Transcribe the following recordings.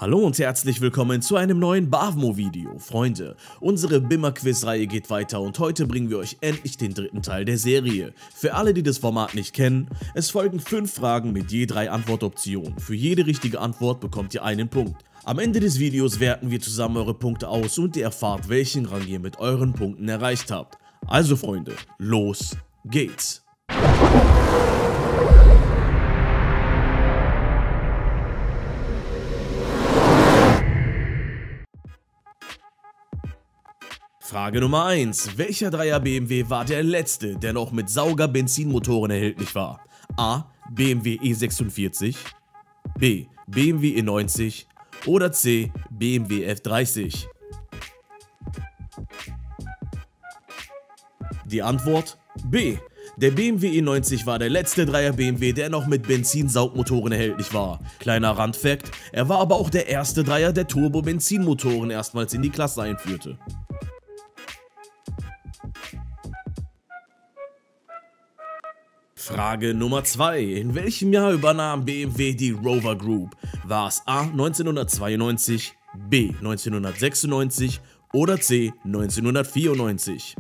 Hallo und herzlich willkommen zu einem neuen Bavmo-Video. Freunde, unsere Bimmer-Quiz-Reihe geht weiter und heute bringen wir euch endlich den dritten Teil der Serie. Für alle, die das Format nicht kennen, es folgen 5 Fragen mit je 3 Antwortoptionen. Für jede richtige Antwort bekommt ihr einen Punkt. Am Ende des Videos werten wir zusammen eure Punkte aus und ihr erfahrt, welchen Rang ihr mit euren Punkten erreicht habt. Also Freunde, los geht's! Frage Nummer 1. Welcher 3er BMW war der letzte, der noch mit Sauger-Benzinmotoren erhältlich war? A. BMW E46, B. BMW E90 oder C. BMW F30? Die Antwort B. Der BMW E90 war der letzte 3er BMW, der noch mit Benzinsaugmotoren erhältlich war. Kleiner Randfact, er war aber auch der erste 3er, der Turbo-Benzinmotoren erstmals in die Klasse einführte. Frage Nummer 2. In welchem Jahr übernahm BMW die Rover Group? War es A. 1992, B. 1996 oder C. 1994?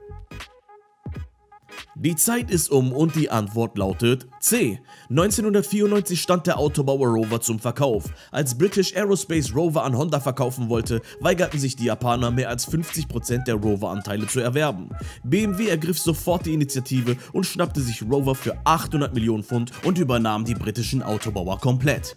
Die Zeit ist um und die Antwort lautet C. 1994 stand der Autobauer Rover zum Verkauf. Als British Aerospace Rover an Honda verkaufen wollte, weigerten sich die Japaner mehr als 50% der Rover-Anteile zu erwerben. BMW ergriff sofort die Initiative und schnappte sich Rover für 800 Millionen Pfund und übernahm die britischen Autobauer komplett.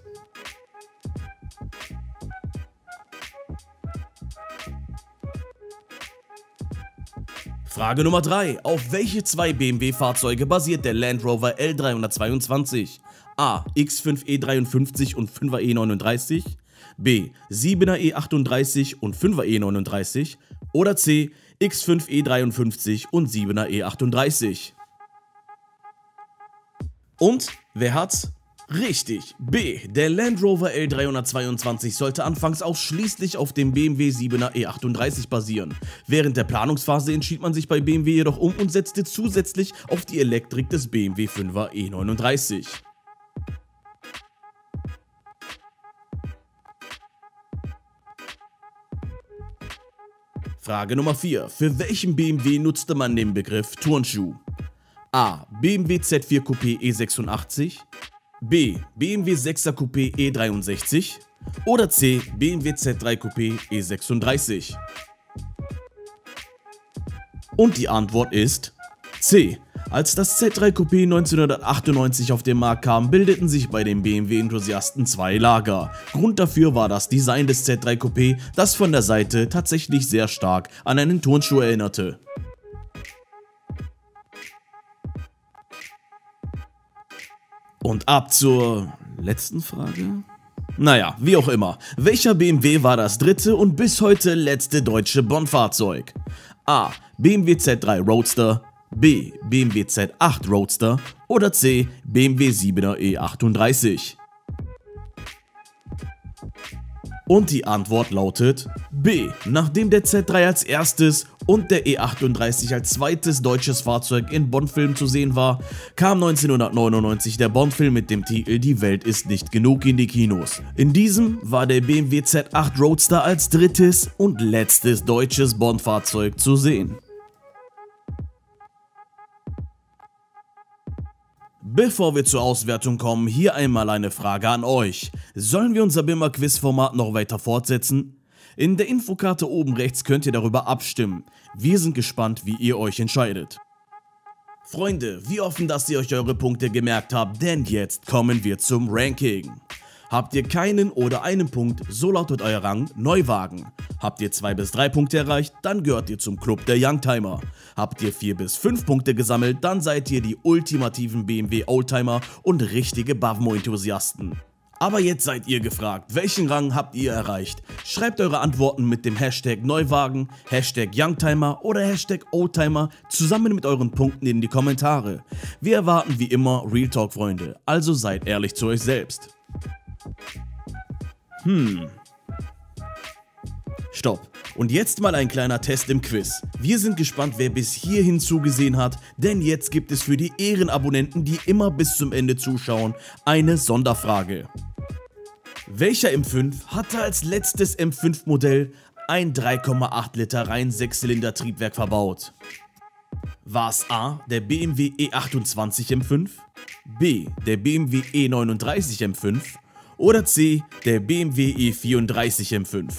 Frage Nummer 3. Auf welche 2 BMW-Fahrzeuge basiert der Land Rover L322? A. X5 E53 und 5er E39, B. 7er E38 und 5er E39 oder C. X5 E53 und 7er E38? Und wer hat's? Richtig, B. Der Land Rover L322 sollte anfangs ausschließlich auf dem BMW 7er E38 basieren. Während der Planungsphase entschied man sich bei BMW jedoch um und setzte zusätzlich auf die Elektrik des BMW 5er E39. Frage Nummer 4. Für welchen BMW nutzte man den Begriff Turnschuh? A. BMW Z4 Coupé E86, B. BMW 6er Coupé E63 oder C. BMW Z3 Coupé E36? Und die Antwort ist C. Als das Z3 Coupé 1998 auf den Markt kam, bildeten sich bei den BMW-Enthusiasten 2 Lager. Grund dafür war das Design des Z3 Coupé, das von der Seite tatsächlich sehr stark an einen Turnschuh erinnerte. Und ab zur letzten Frage? Naja, wie auch immer. Welcher BMW war das dritte und bis heute letzte deutsche Bonnfahrzeug? A. BMW Z3 Roadster, B. BMW Z8 Roadster oder C. BMW 7er E38? Und die Antwort lautet B. Nachdem der Z3 als erstes und der E38 als zweites deutsches Fahrzeug in Bond-Filmen zu sehen war, kam 1999 der Bond-Film mit dem Titel Die Welt ist nicht genug in die Kinos. In diesem war der BMW Z8 Roadster als drittes und letztes deutsches Bond-Fahrzeug zu sehen. Bevor wir zur Auswertung kommen, hier einmal eine Frage an euch. Sollen wir unser Bimmer-Quiz-Format noch weiter fortsetzen? In der Infokarte oben rechts könnt ihr darüber abstimmen. Wir sind gespannt, wie ihr euch entscheidet. Freunde, wir hoffen, dass ihr euch eure Punkte gemerkt habt, denn jetzt kommen wir zum Ranking. Habt ihr keinen oder einen Punkt, so lautet euer Rang Neuwagen. Habt ihr 2 bis 3 Punkte erreicht, dann gehört ihr zum Club der Youngtimer. Habt ihr 4 bis 5 Punkte gesammelt, dann seid ihr die ultimativen BMW Oldtimer und richtige Bavmo-Enthusiasten. Aber jetzt seid ihr gefragt, welchen Rang habt ihr erreicht? Schreibt eure Antworten mit dem Hashtag Neuwagen, Hashtag Youngtimer oder Hashtag Oldtimer zusammen mit euren Punkten in die Kommentare. Wir erwarten wie immer Real Talk, Freunde, also seid ehrlich zu euch selbst. Stopp. Und jetzt mal ein kleiner Test im Quiz. Wir sind gespannt, wer bis hierhin zugesehen hat, denn jetzt gibt es für die Ehrenabonnenten, die immer bis zum Ende zuschauen, eine Sonderfrage. Welcher M5 hatte als letztes M5-Modell ein 3,8 Liter rein 6-Zylinder-Triebwerk verbaut? War es A, der BMW E28 M5, B, der BMW E39 M5 oder C, der BMW E34 M5?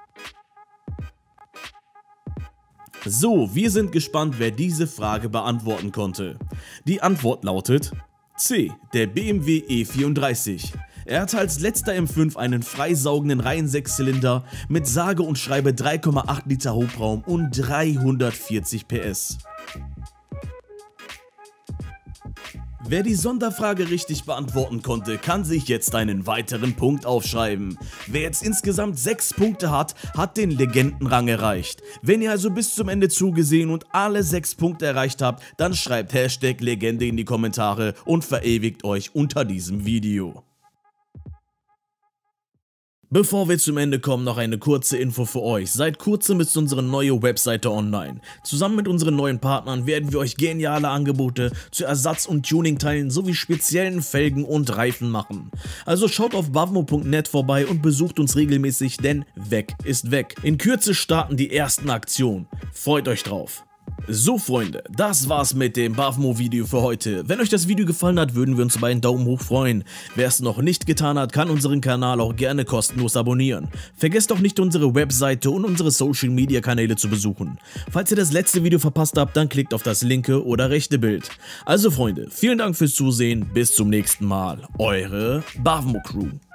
So, wir sind gespannt, wer diese Frage beantworten konnte. Die Antwort lautet C, der BMW E34. Er hatte als letzter M5 einen freisaugenden Reihen-6-Zylinder mit sage und schreibe 3,8 Liter Hubraum und 340 PS. Wer die Sonderfrage richtig beantworten konnte, kann sich jetzt einen weiteren Punkt aufschreiben. Wer jetzt insgesamt 6 Punkte hat, hat den Legendenrang erreicht. Wenn ihr also bis zum Ende zugesehen und alle 6 Punkte erreicht habt, dann schreibt #Legende in die Kommentare und verewigt euch unter diesem Video. Bevor wir zum Ende kommen, noch eine kurze Info für euch. Seit kurzem ist unsere neue Webseite online. Zusammen mit unseren neuen Partnern werden wir euch geniale Angebote zu Ersatz- und Tuningteilen sowie speziellen Felgen und Reifen machen. Also schaut auf bavmo.net vorbei und besucht uns regelmäßig, denn weg ist weg. In Kürze starten die ersten Aktionen. Freut euch drauf. So Freunde, das war's mit dem Bavmo Video für heute. Wenn euch das Video gefallen hat, würden wir uns über einen Daumen hoch freuen. Wer es noch nicht getan hat, kann unseren Kanal auch gerne kostenlos abonnieren. Vergesst auch nicht, unsere Webseite und unsere Social Media Kanäle zu besuchen. Falls ihr das letzte Video verpasst habt, dann klickt auf das linke oder rechte Bild. Also Freunde, vielen Dank fürs Zusehen, bis zum nächsten Mal. Eure Bavmo Crew.